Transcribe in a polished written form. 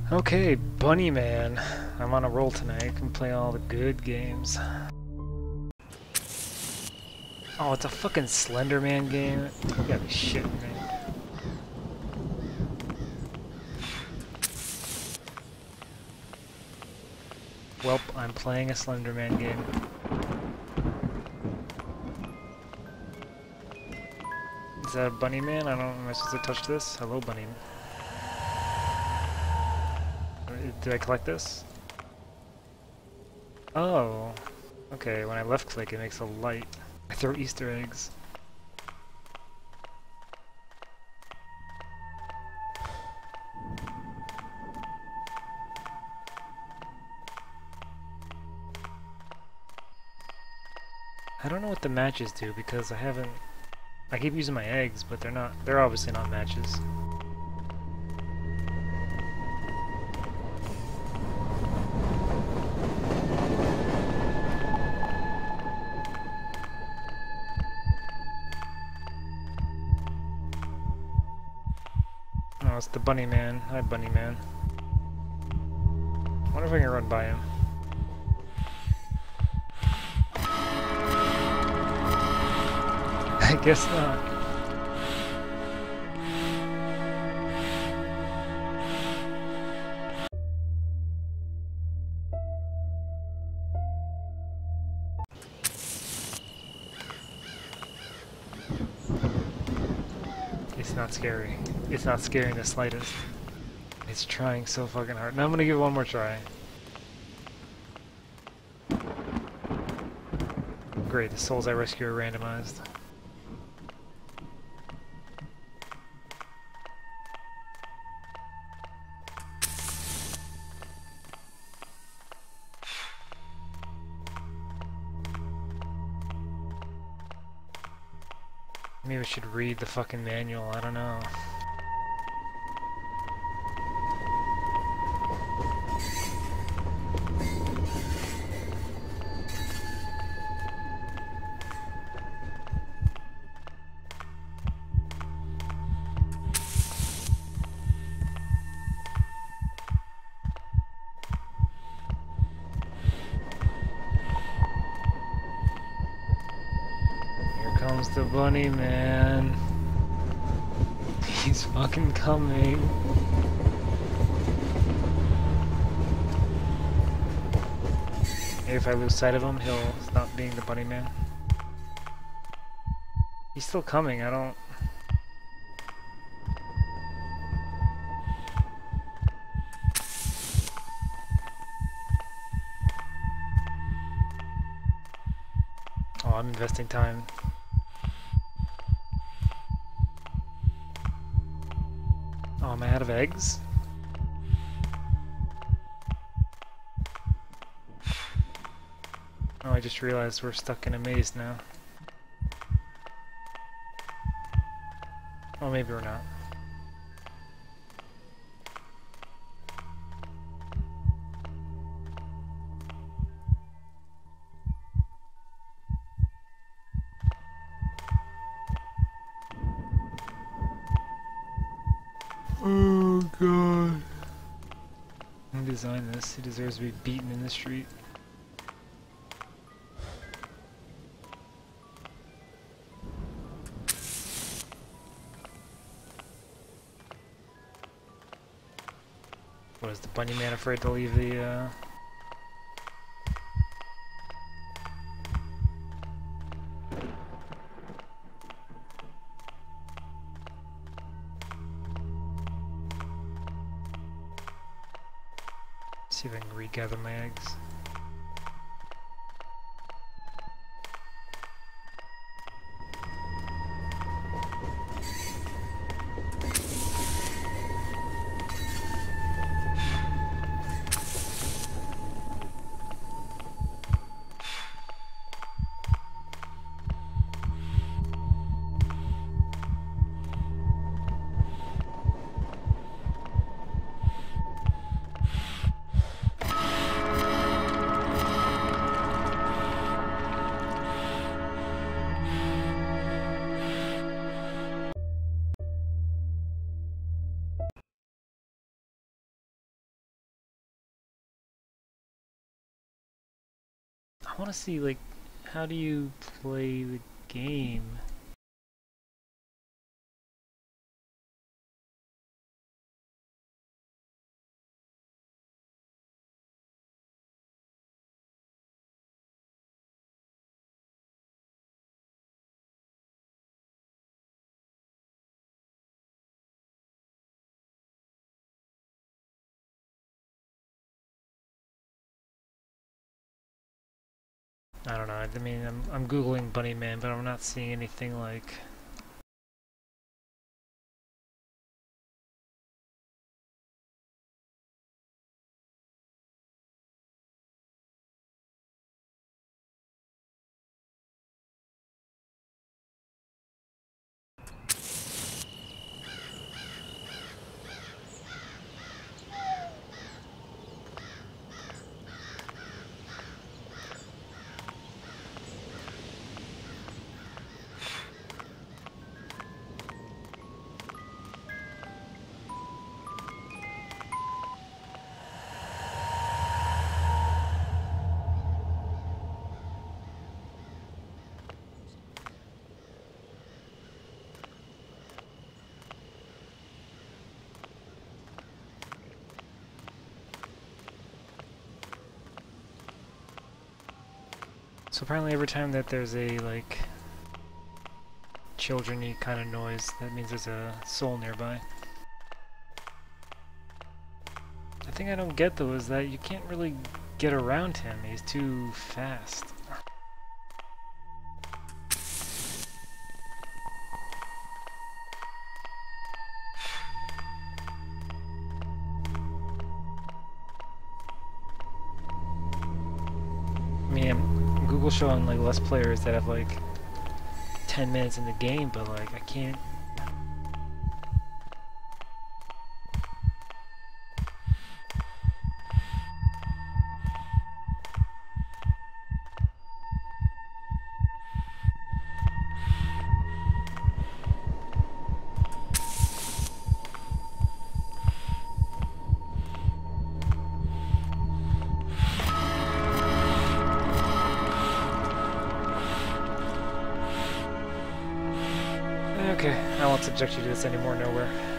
Okay, Bunny Man. I'm on a roll tonight. I can play all the good games. Oh, it's a fucking Slender Man game? You gotta be shitting me. Welp, I'm playing a Slender Man game. Is that a Bunny Man? I don't know. Am I supposed to touch this? Hello, Bunny. Did I collect this? Oh. Okay, when I left click it makes a light. I throw Easter eggs. I don't know what the matches do because I keep using my eggs, but they're obviously not matches. Oh, it's the Bunny Man. Hi, Bunny Man. I wonder if I can run by him. I guess not. It's not scary. It's not scary in the slightest. It's trying so fucking hard. Now I'm gonna give it one more try. Great, the souls I rescue are randomized. Maybe I should read the fucking manual, I don't know. Comes the Bunny Man. He's fucking coming. Maybe if I lose sight of him, he'll stop being the Bunny Man. He's still coming, I don't... Oh, I'm investing time. Oh, am I out of eggs? Oh, I just realized we're stuck in a maze now. Oh, maybe we're not. Oh god. Who designed this? He deserves to be beaten in the street. What, is the Bunny Man afraid to leave the see if I can regather my eggs. want to see, like, how do you play the game? I don't know. I mean, I'm googling Bunny Man, but I'm not seeing anything like. So apparently every time that there's a, like, children-y kind of noise, that means there's a soul nearby. The thing I don't get, though, is that you can't really get around him. He's too fast. I mean, Google showing, like, less players that have, like, 10 minutes in the game, but, like, I can't. Okay, I won't subject you to this anymore, nowhere.